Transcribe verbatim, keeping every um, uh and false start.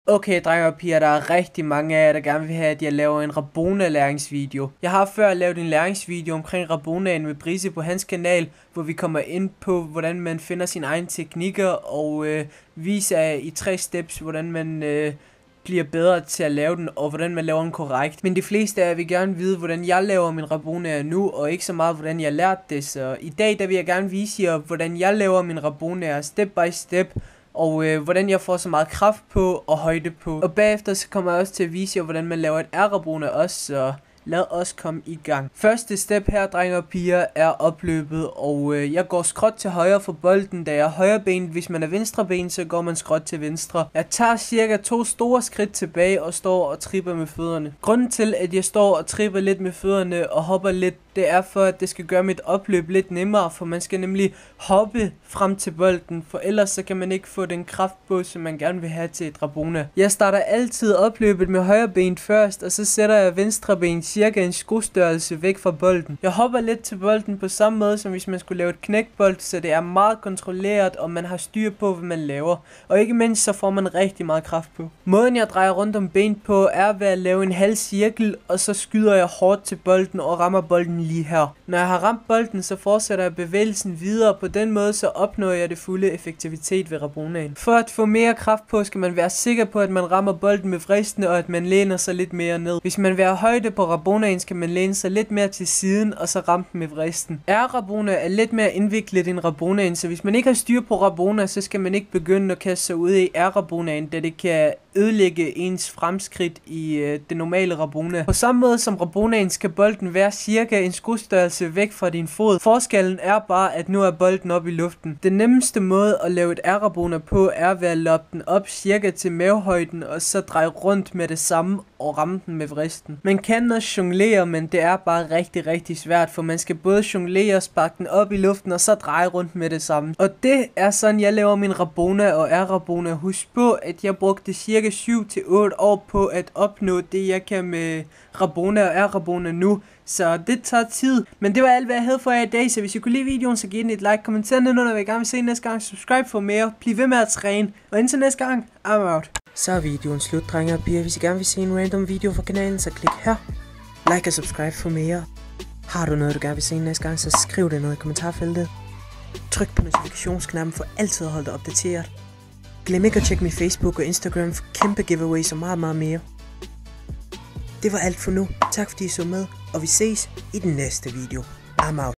Okay, drenge og piger, der er rigtig mange af jer, der gerne vil have, at jeg laver en Rabona-læringsvideo. Jeg har før lavet en læringsvideo omkring Rabonaen med Brise på hans kanal, hvor vi kommer ind på, hvordan man finder sine egne teknikker, og øh, viser i tre steps, hvordan man øh, bliver bedre til at lave den, og hvordan man laver den korrekt. Men de fleste af jer vil gerne vide, hvordan jeg laver min Rabona nu, og ikke så meget, hvordan jeg lærte det. Så i dag, der vil jeg gerne vise jer, hvordan jeg laver min Rabona step by step, og øh, hvordan jeg får så meget kraft på og højde på. Og bagefter så kommer jeg også til at vise jer, hvordan man laver et R-Rabona også, så lad os komme i gang. Første step her, drenge og piger, er opløbet, og øh, jeg går skråt til højre for bolden, da jeg er højrebenet. Hvis man er venstreben, så går man skråt til venstre. Jeg tager cirka to store skridt tilbage og står og tripper med fødderne. Grunden til, at jeg står og tripper lidt med fødderne og hopper lidt, det er for, at det skal gøre mit opløb lidt nemmere, for man skal nemlig hoppe frem til bolden, for ellers så kan man ikke få den kraft på, som man gerne vil have til et Rabona. Jeg starter altid opløbet med højre ben først, og så sætter jeg venstre ben cirka en skostørrelse væk fra bolden. Jeg hopper lidt til bolden på samme måde, som hvis man skulle lave et knækbold, så det er meget kontrolleret, og man har styr på, hvad man laver. Og ikke mindst, så får man rigtig meget kraft på. Måden jeg drejer rundt om benet på, er ved at lave en halv cirkel, og så skyder jeg hårdt til bolden og rammer bolden lige her. Når jeg har ramt bolden, så fortsætter jeg bevægelsen videre. På den måde så opnår jeg det fulde effektivitet ved Rabonaen. For at få mere kraft på, skal man være sikker på, at man rammer bolden med vristen, og at man læner sig lidt mere ned. Hvis man vil have højde på Rabonaen, skal man læne sig lidt mere til siden, og så ramme den med vristen. R-Rabona er lidt mere indviklet end Rabonaen, så hvis man ikke har styr på Rabona, så skal man ikke begynde at kaste sig ud i R-Rabonaen, da det kan ødelægge ens fremskridt i øh, det normale Rabona. På samme måde som Rabonaen skal bolden være cirka en skostørrelse væk fra din fod. Forskellen er bare, at nu er bolden op i luften. Den nemmeste måde at lave et R-Rabona på er ved at loppe den op cirka til mavehøjden, og så dreje rundt med det samme og ramme den med vristen. Man kan også jonglere, men det er bare rigtig, rigtig svært, for man skal både jonglere og sparke den op i luften, og så dreje rundt med det samme. Og det er sådan, jeg laver min Rabona og R-Rabona. Husk på, at jeg brugte cirka syv til otte år på at opnå det, jeg kan med Rabona og R-Rabona nu. Så det tager tid. Men det var alt, hvad jeg havde for jer i dag. Så hvis I kunne lide videoen, så giv den et like. Kommenter ned under, hvad I gerne vil se næste gang. Subscribe for mere. Bliv ved med at træne. Og indtil næste gang, I'm out. Så er videoen slut, drenge og piger. Hvis I gerne vil se en random video fra kanalen, så klik her. Like og subscribe for mere. Har du noget, du gerne vil se næste gang, så skriv det ned i kommentarfeltet. Tryk på notifikationsknappen for altid at holde dig opdateret. Glem ikke at tjekke min Facebook og Instagram for kæmpe giveaways og meget, meget mere. Det var alt for nu. Tak fordi I så med, og vi ses i den næste video. I'm out.